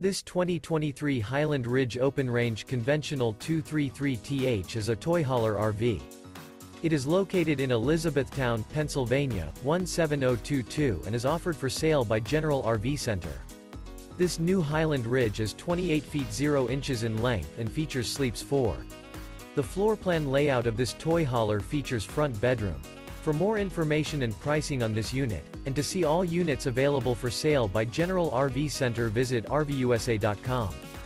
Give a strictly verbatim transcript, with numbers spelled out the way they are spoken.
This twenty twenty-three Highland Ridge Open-Range Conventional two thirty-three T H is a toy hauler R V. It is located in Elizabethtown, Pennsylvania, one seven zero two two and is offered for sale by General R V Center. This new Highland Ridge is twenty-eight feet zero inches in length and features sleeps four. The floor plan layout of this toy hauler features front bedroom. For more information and pricing on this unit, and to see all units available for sale by General R V Center, visit R V U S A dot com.